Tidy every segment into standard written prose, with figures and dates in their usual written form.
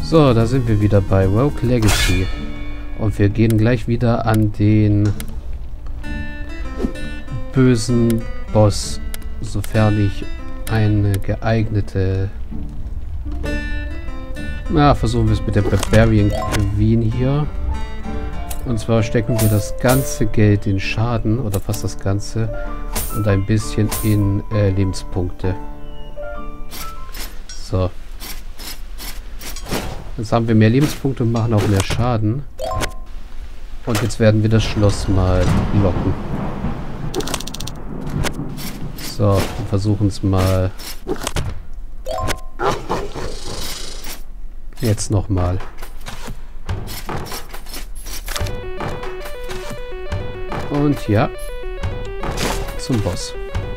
So, da sind wir wieder bei Rogue Legacy. Und wir gehen gleich wieder an den bösen Boss, sofern ich eine geeignete... Na, versuchen wir es mit der Barbarian Queen hier. Und zwar stecken wir das ganze Geld in Schaden, oder fast das ganze, und ein bisschen in Lebenspunkte. So. Jetzt haben wir mehr Lebenspunkte und machen auch mehr Schaden. Und jetzt werden wir das Schloss mal locken. So, wir versuchen es mal. Jetzt nochmal. Und ja, zum Boss.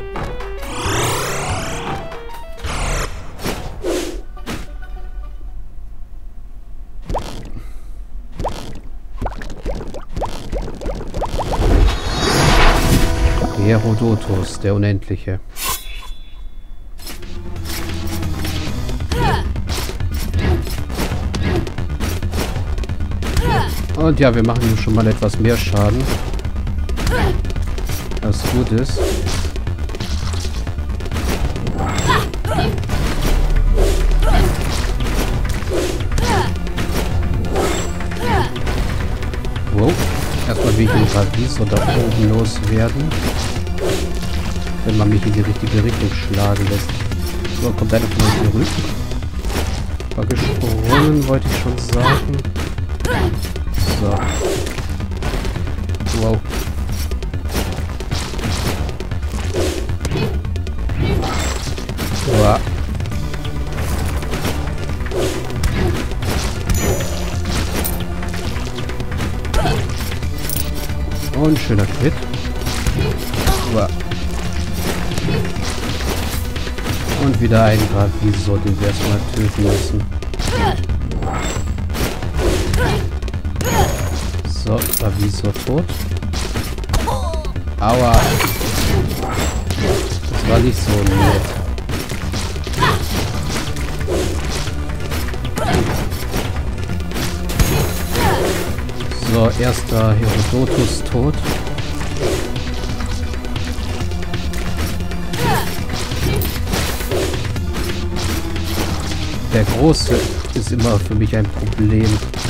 Herodotus, der Unendliche. Und ja, wir machen hier schon mal etwas mehr Schaden. Was gut ist. Wow. Erstmal will ich den Ravis oder oben loswerden. Wenn man mich in die richtige Richtung schlagen lässt. So, kommt einer von euch zurück. War gesprungen, wollte ich schon sagen. So. Wow. Wow. Und schöner Crit. Wow. Und wieder ein Gravisor, den wir erstmal töten müssen. So, Gravisor tot. Aua. Das war nicht so nett. So, erster Herodotus tot. Der Große ist immer für mich ein Problem.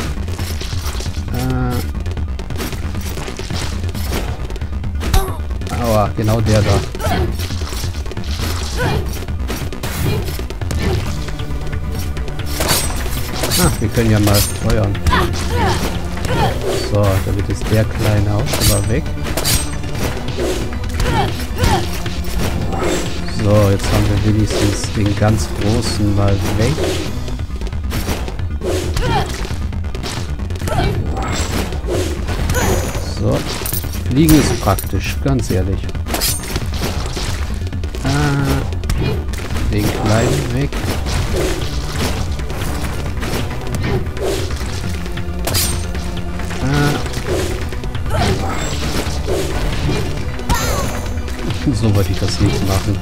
Aua, genau der da. Wir können ja mal feuern. So, damit ist der Kleine auch schon mal weg. So, jetzt haben wir wenigstens den ganz Großen mal weg. So, Fliegen ist praktisch, ganz ehrlich. Den Kleinen weg. So wollte ich das nicht machen.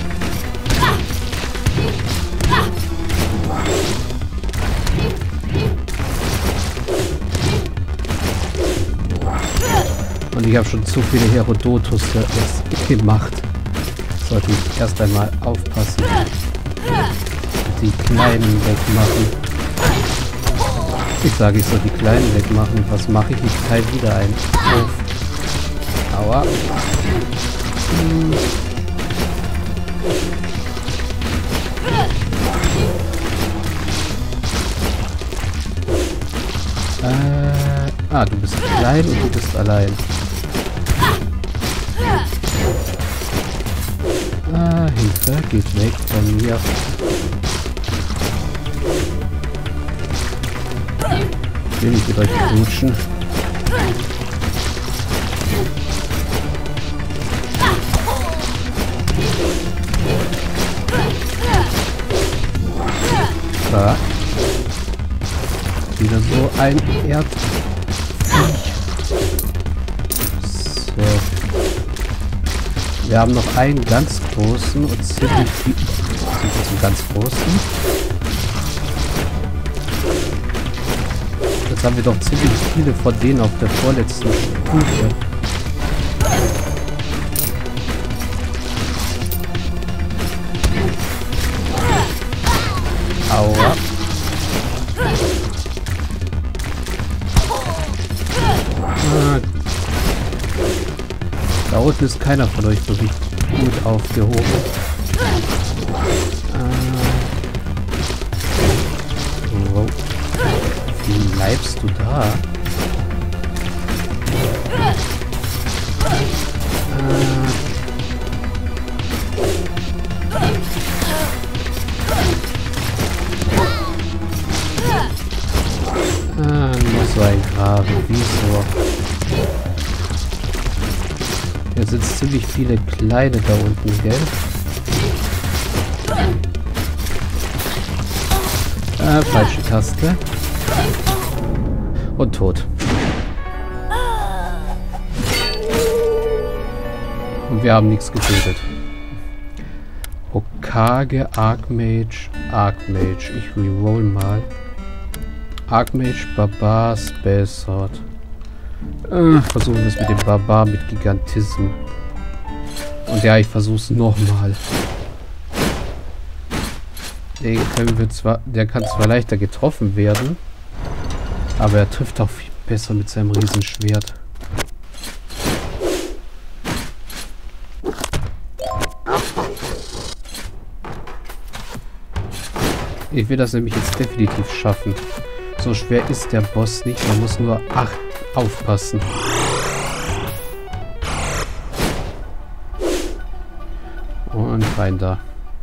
Und ich habe schon zu viele Herodotus jetzt gemacht. Sollte ich erst einmal aufpassen. Die Kleinen wegmachen. Ich sage, ich soll die Kleinen wegmachen. Was mache ich? Ich teile wieder ein. Auf. Aua. Du bist klein und du bist allein. Hilfe, geht weg von mir. Ich will nicht mit euch knutschen. Da. Wieder so ein Erd. So. Wir haben noch einen ganz großen und ziemlich viel. Sind wir zum ganz großen? Jetzt haben wir doch ziemlich viele von denen auf der vorletzten Stufe. Aua. Da unten ist keiner von euch wirklich gut aufgehoben. Wow. Wie bleibst du da? Noch so ein Graben. Wieso? Hier sind ziemlich viele kleine da unten, gell? Falsche Taste. Und tot. Und wir haben nichts getötet. Hokage, Archmage, Archmage. Ich reroll mal. Archmage, Barbar, Spell Sword. Versuchen wir es mit dem Barbar mit Gigantism. Und ja, ich versuche es nochmal. Der kann zwar leichter getroffen werden, aber er trifft auch viel besser mit seinem Riesenschwert. Ich will das nämlich jetzt definitiv schaffen. So schwer ist der Boss nicht, man muss nur 8 aufpassen. Und rein da.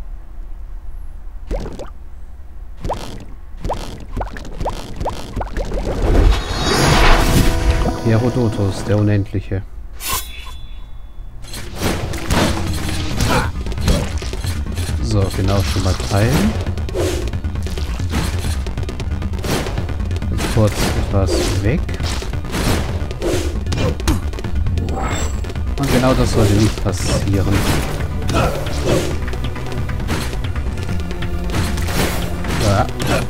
Herodotus, der Unendliche. So, genau, schon mal teilen. Jetzt kurz etwas weg. Und genau das sollte nicht passieren. Ja.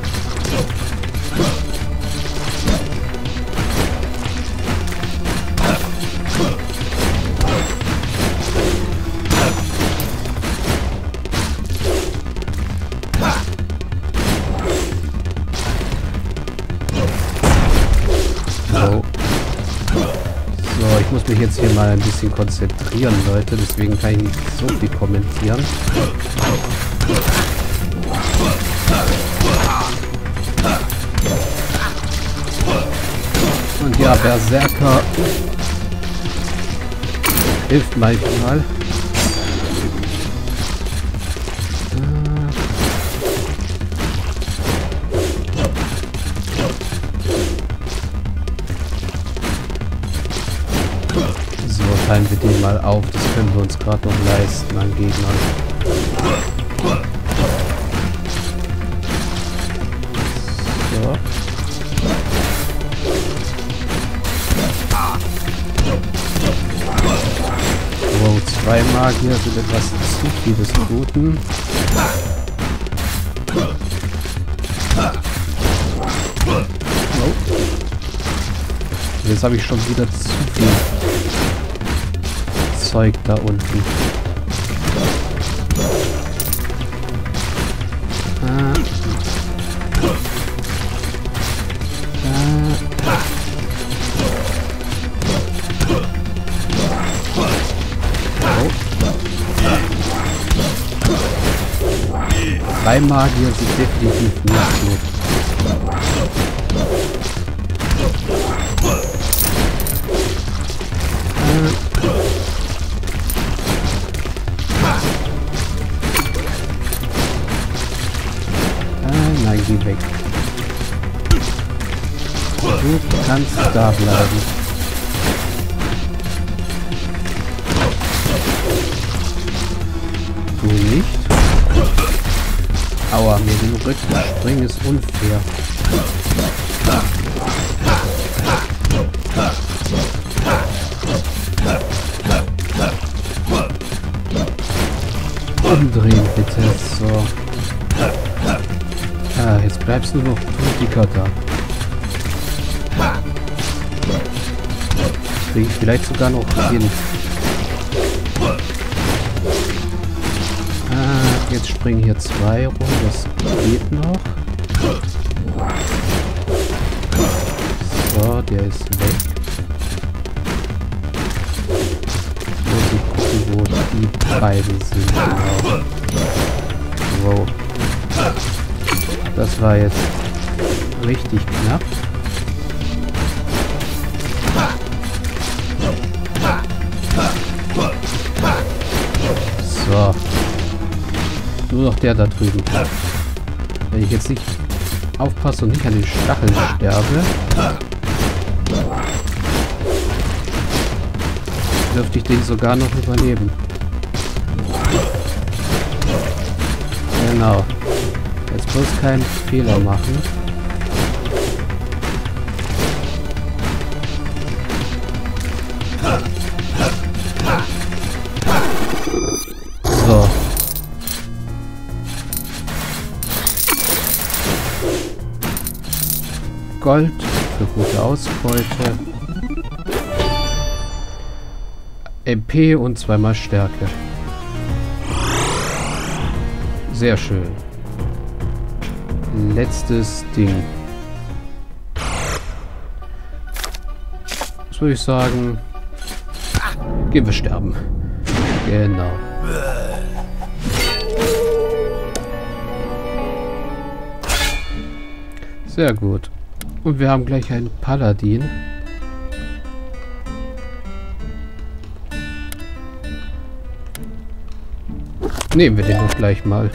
Ich muss mich jetzt hier mal ein bisschen konzentrieren, Leute. Deswegen kann ich nicht so viel kommentieren. Und ja, Berserker hilft manchmal. Teilen wir den mal auf, das können wir uns gerade noch leisten an Gegnern. So. Wow, 2 Magier sind etwas zu viel des Guten. Oh. Jetzt habe ich schon wieder zu viel Zeug da unten. Drei Magier sind definitiv nicht gut. Nein, geh weg. Du kannst da bleiben. Du nicht. Aua, mir den Rücken springen ist unfair. Umdrehen bitte. So. Ah, jetzt bleibst du noch Dicker da. Kriege ich vielleicht sogar noch hin. Jetzt springen hier 2 rum. Das geht noch. So, der ist weg. Muss ich gucken, wo die beiden sind. Genau. Wow. Das war jetzt richtig knapp. So. Nur noch der da drüben. Wenn ich jetzt nicht aufpasse und nicht an den Stacheln sterbe, dürfte ich den sogar noch überleben. Genau. Jetzt bloß keinen Fehler machen. So. Gold für gute Ausbeute. MP und 2-mal Stärke. Sehr schön. Letztes Ding. Was würde ich sagen? Gehen wir sterben. Genau. Sehr gut. Und wir haben gleich einen Paladin. Nehmen wir den doch gleich mal.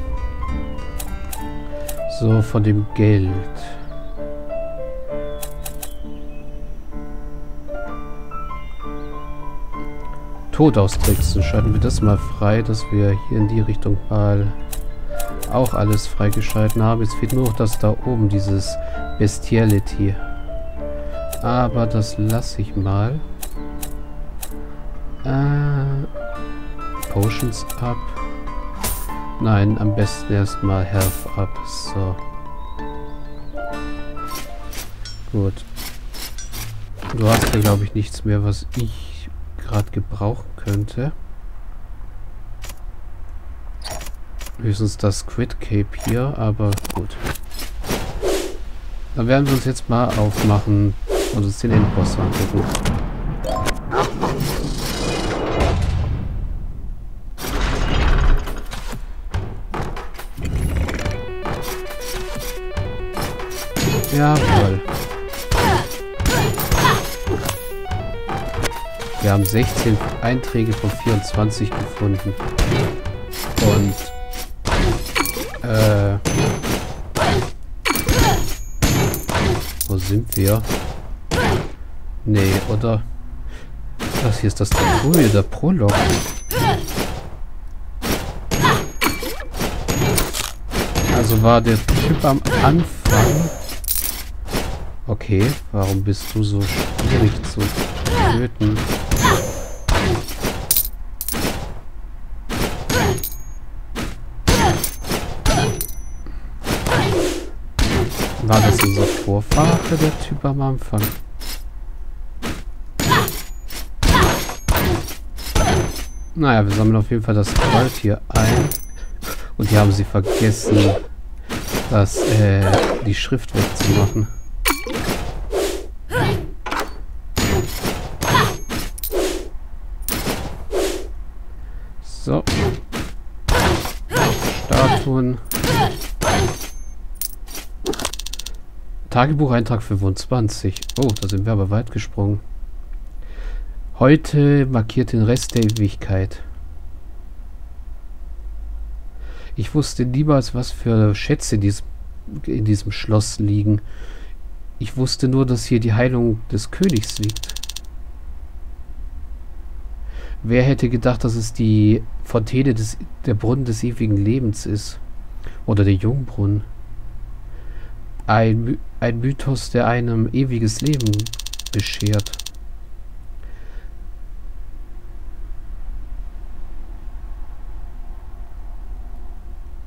So, von dem Geld. Tod austricksen. Schalten wir das mal frei, dass wir hier in die Richtung mal auch alles freigeschalten haben. Es fehlt nur noch das da oben, dieses Bestiality. Aber das lasse ich mal. Potions up. Nein, am besten erstmal Health up. So. Gut. Du hast ja, glaube ich, nichts mehr, was ich gerade gebrauchen könnte. Höchstens das Squid Cape hier, aber gut. Dann werden wir uns jetzt mal aufmachen und uns den Endboss angucken. Jawohl. Wir haben 16 Einträge von 24 gefunden. Und wo sind wir? Nee, oder? Das hier ist das Tutorial, der Prolog. Also war der Typ am Anfang. Okay, warum bist du so schwierig zu töten? War das unser Vorfahre, der Typ am Anfang? Naja, wir sammeln auf jeden Fall das Gold hier ein. Und hier haben sie vergessen, die Schrift wegzumachen. So. Statuen. Tagebucheintrag 25. Oh, da sind wir aber weit gesprungen. Heute markiert den Rest der Ewigkeit. Ich wusste niemals, was für Schätze in diesem Schloss liegen. Ich wusste nur, dass hier die Heilung des Königs liegt. Wer hätte gedacht, dass es die Fontäne der Brunnen des ewigen Lebens ist? Oder der Jungbrunnen? Ein Mythos, der einem ewiges Leben beschert.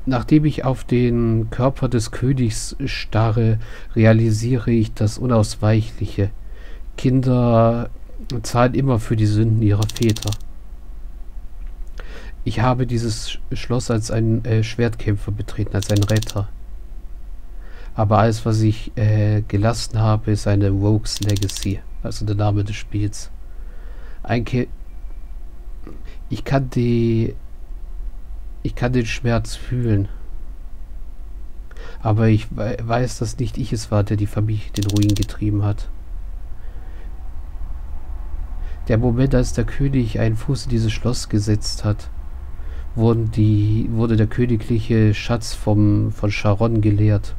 Nachdem ich auf den Körper des Königs starre, realisiere ich das Unausweichliche. Kinder zahlen immer für die Sünden ihrer Väter. Ich habe dieses Schloss als ein Schwertkämpfer betreten, als ein Retter. Aber alles, was ich gelassen habe, ist eine Rogue's Legacy, also der Name des Spiels. Ich kann den Schmerz fühlen. Aber ich weiß, dass nicht ich es war, der die Familie in den Ruin getrieben hat. Der Moment, als der König einen Fuß in dieses Schloss gesetzt hat, wurde der königliche Schatz von Charon geleert.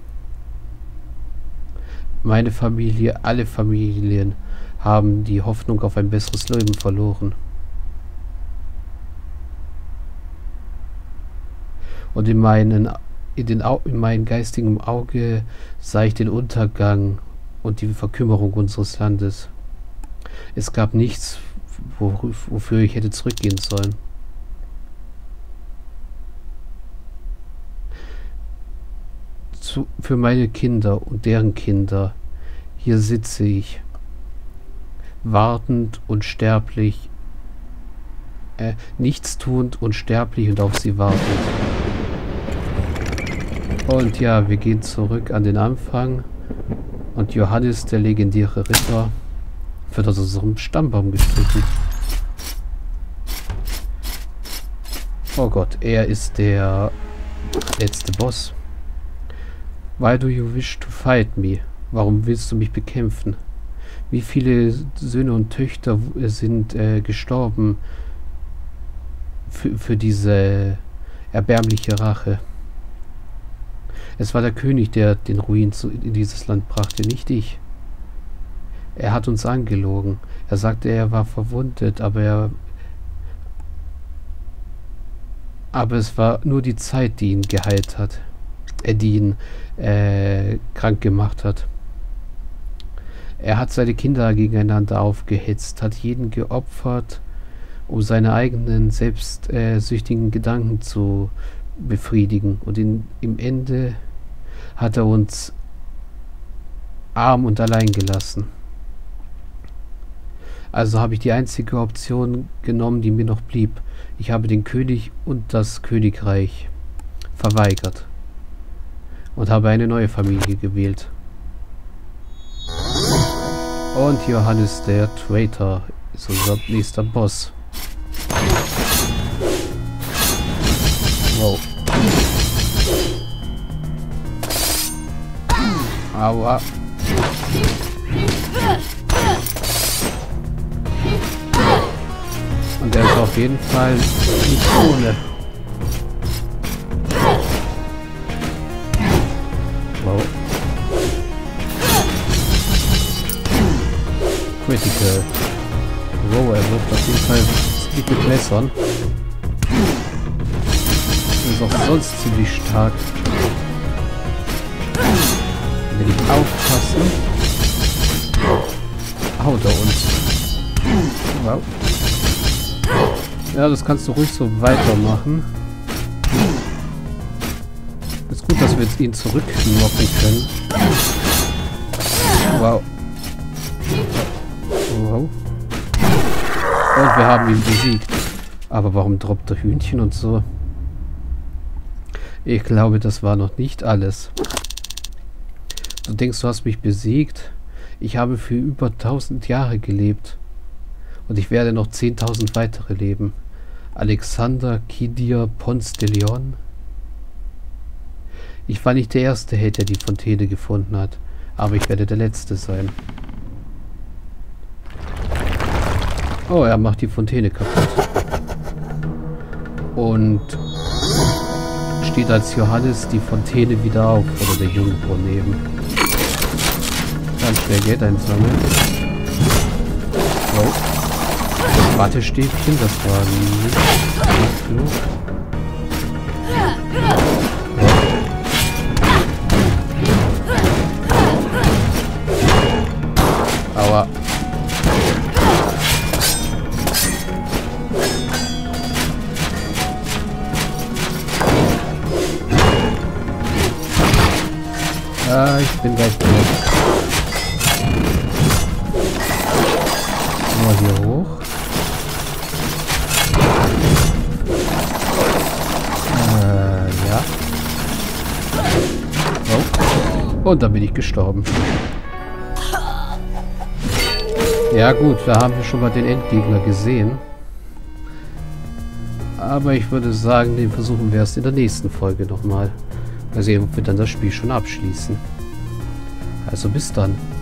Meine Familie, alle Familien haben die Hoffnung auf ein besseres Leben verloren. Und in meinem geistigen Auge sah ich den Untergang und die Verkümmerung unseres Landes. Es gab nichts, wofür ich hätte zurückgehen sollen. Für meine Kinder und deren Kinder. Hier sitze ich, wartend und sterblich, nichtstuend und sterblich und auf sie wartend. Und ja, wir gehen zurück an den Anfang. Und Johannes, der legendäre Ritter, wird aus unserem Stammbaum gestrichen. Oh Gott, er ist der letzte Boss. Why do you wish to fight me? Warum willst du mich bekämpfen? Wie viele Söhne und Töchter sind gestorben für diese erbärmliche Rache? Es war der König, der den Ruin in dieses Land brachte, nicht ich. Er hat uns angelogen. Er sagte, er war verwundet, aber es war nur die Zeit, die ihn geheilt hat. Die ihn krank gemacht hat. Er hat seine Kinder gegeneinander aufgehetzt, hat jeden geopfert, um seine eigenen selbstsüchtigen Gedanken zu befriedigen. Und im Ende hat er uns arm und allein gelassen. Also habe ich die einzige Option genommen, die mir noch blieb. Ich habe den König und das Königreich verweigert und habe eine neue Familie gewählt. Und Johannes der Traitor ist unser nächster Boss. Wow. Aua. Und der ist auf jeden Fall nicht ohne. Wow. Critical. Wow, er wirft auf jeden Fall ziemlich mit Messern. Ist auch sonst ziemlich stark. Will ich aufpassen. Haut er uns. Wow. Ja, das kannst du ruhig so weitermachen. Ist gut, dass wir jetzt ihn zurückknocken können. Wow. Wow. Und wir haben ihn besiegt. Aber warum droppt er Hühnchen und so? Ich glaube, das war noch nicht alles. Du denkst, du hast mich besiegt? Ich habe für über 1000 Jahre gelebt. Und ich werde noch 10.000 weitere leben. Alexander Kidir Ponce de Leon. Ich war nicht der erste Held, der die Fontäne gefunden hat. Aber ich werde der Letzte sein. Oh, er macht die Fontäne kaputt. Und steht als Johannes die Fontäne wieder auf. Oder der Jungbrunnen neben. Ganz schwer Geld einsammeln. Oh. Wattestäbchen, das war nicht klug. Aber Bin gleich durch. Mal hier hoch. Ja. Oh. Und dann bin ich gestorben. Ja gut, da haben wir schon mal den Endgegner gesehen. Aber ich würde sagen, den versuchen wir erst in der nächsten Folge nochmal. Mal sehen, ob wir dann das Spiel schon abschließen. Also bis dann.